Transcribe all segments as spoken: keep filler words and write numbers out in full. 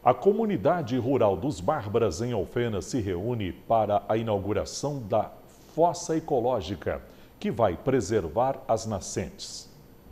A comunidade rural dos Bárbaras, em Alfenas, se reúne para a inauguração da Fossa Ecológica, que vai preservar as nascentes.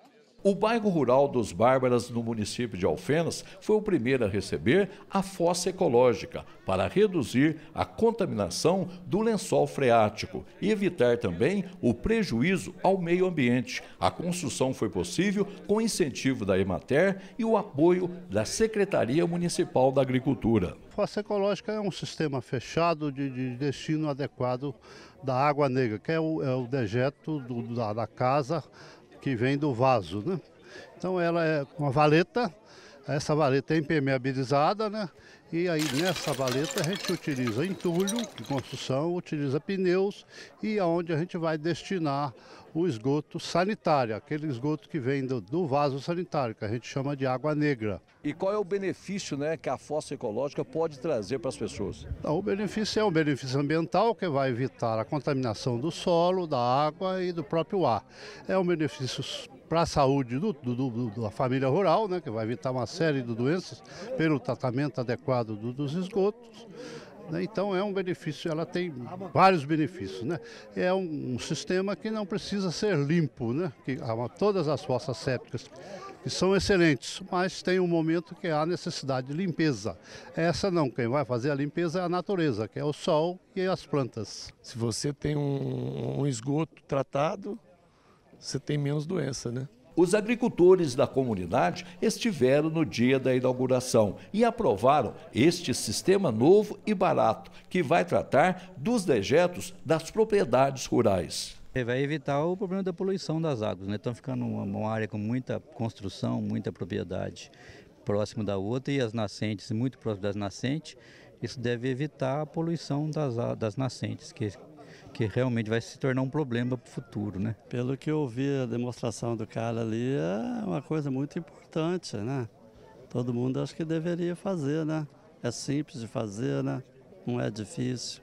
O bairro rural dos Bárbaras, no município de Alfenas, foi o primeiro a receber a fossa ecológica para reduzir a contaminação do lençol freático e evitar também o prejuízo ao meio ambiente. A construção foi possível com incentivo da Emater e o apoio da Secretaria Municipal da Agricultura. A fossa ecológica é um sistema fechado de, de destino adequado da água negra, que é o, é o dejeto do, da, da casa, que vem do vaso, né? Então ela é uma valeta, essa valeta é impermeabilizada, né? E aí nessa valeta a gente utiliza entulho de construção, utiliza pneus e aonde a gente vai destinar o esgoto sanitário, aquele esgoto que vem do, do vaso sanitário, que a gente chama de água negra. E qual é o benefício, né, que a fossa ecológica pode trazer para as pessoas? Então, o benefício é um benefício ambiental que vai evitar a contaminação do solo, da água e do próprio ar. É um benefício para a saúde do, do, do, da família rural, né, que vai evitar uma série de doenças pelo tratamento adequado do, dos esgotos. Então é um benefício, ela tem vários benefícios, né? É um, um sistema que não precisa ser limpo, né? Que, todas as fossas sépticas que são excelentes, mas tem um momento que há necessidade de limpeza. Essa não, quem vai fazer a limpeza é a natureza, que é o sol e as plantas. Se você tem um, um esgoto tratado, você tem menos doença, né? Os agricultores da comunidade estiveram no dia da inauguração e aprovaram este sistema novo e barato, que vai tratar dos dejetos das propriedades rurais. Vai evitar o problema da poluição das águas, né? Estão ficando uma, uma área com muita construção, muita propriedade próximo da outra e as nascentes, muito próximo das nascentes. Isso deve evitar a poluição das, das nascentes, que que realmente vai se tornar um problema para o futuro, né? Pelo que eu vi a demonstração do cara ali, é uma coisa muito importante, né? Todo mundo acho que deveria fazer, né? É simples de fazer, né? Não é difícil.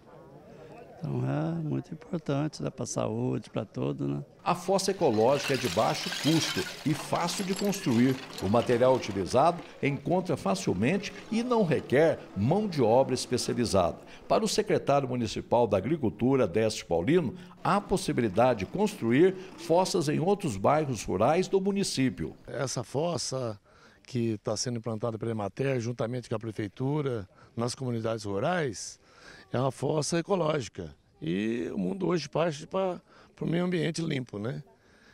Então é muito importante, né? Para a saúde, para tudo, né? A fossa ecológica é de baixo custo e fácil de construir. O material utilizado encontra facilmente e não requer mão de obra especializada. Para o secretário municipal da Agricultura, Décio Paulino, há possibilidade de construir fossas em outros bairros rurais do município. Essa fossa que está sendo implantada pela Emater, juntamente com a prefeitura, nas comunidades rurais, é uma fossa ecológica. E o mundo hoje parte para o meio ambiente limpo, né?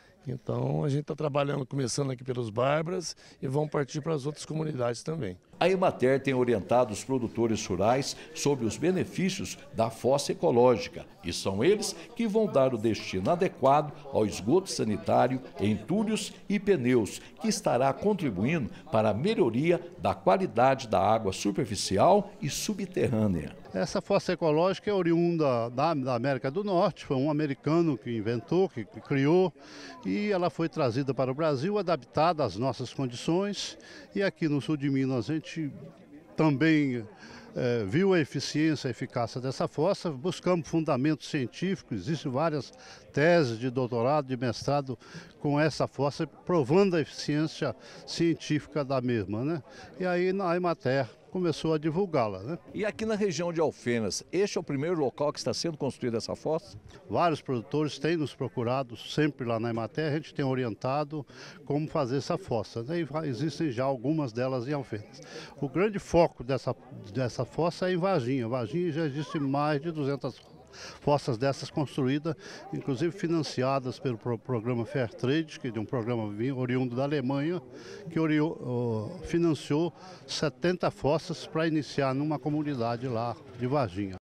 Então a gente está trabalhando, começando aqui pelos Bárbaras e vamos partir para as outras comunidades também. A Emater tem orientado os produtores rurais sobre os benefícios da fossa ecológica e são eles que vão dar o destino adequado ao esgoto sanitário, entulhos e pneus, que estará contribuindo para a melhoria da qualidade da água superficial e subterrânea. Essa fossa ecológica é oriunda da, da América do Norte, foi um americano que inventou, que, que criou, e ela foi trazida para o Brasil, adaptada às nossas condições, e aqui no sul de Minas a gente também é, viu a eficiência e a eficácia dessa fossa, buscamos fundamentos científicos, existem várias teses de doutorado, de mestrado com essa fossa, provando a eficiência científica da mesma, né? E aí a Emater começou a divulgá-la, né? E aqui na região de Alfenas, este é o primeiro local que está sendo construída essa fossa? Vários produtores têm nos procurado, sempre lá na Emater, a gente tem orientado como fazer essa fossa, né? E existem já algumas delas em Alfenas. O grande foco dessa, dessa fossa é em Varginha. Varginha já existe mais de duzentas fossas dessas construídas, inclusive financiadas pelo programa Fairtrade, que é um programa oriundo da Alemanha, que oriu, uh, financiou setenta fossas para iniciar numa comunidade lá de Varginha.